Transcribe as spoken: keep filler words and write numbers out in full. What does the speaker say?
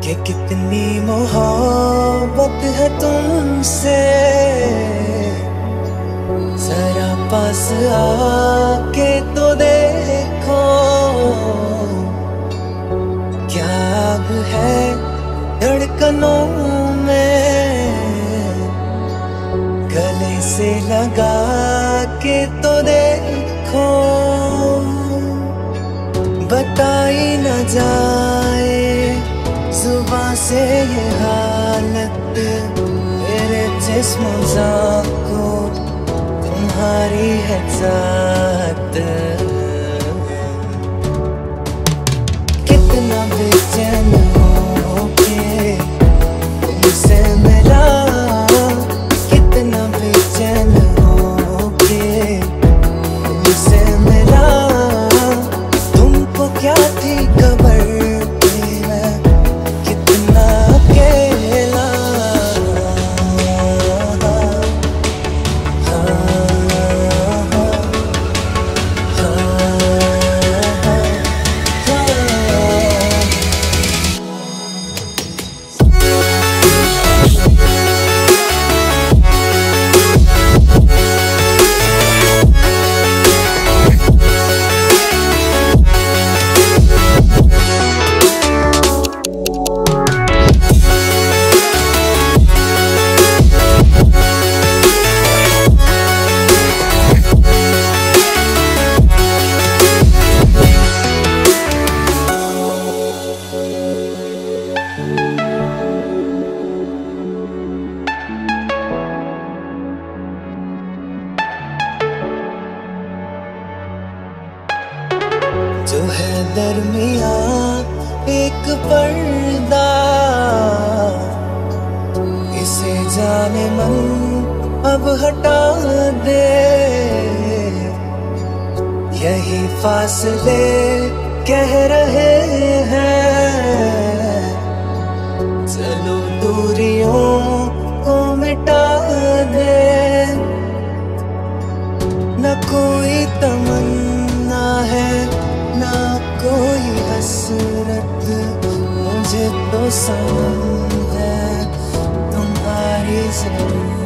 कि कितनी मोहब्बत है तुमसे, जरा पास आके तो देखो क्या आग है धड़कनों में, गले से लगा के तो देखो। बताई न जाए जुबां से ये हालत, मेरे जिस्म जान को तुम्हारी है जात। कितना बेचैन होके तुमसे मिला, कितना बेचैन होके तुमसे मिला। तुमको क्या थी खबर जो है दरमिया एक पर्दा, इसे जाने मन अब हटा दे। यही फासले कह रहे हैं, चलो दूरियों को मिटा दे। न कोई तमन्ना है ना कोई हसरत, मुझे तो सनम है तुम्हारी जरूरत।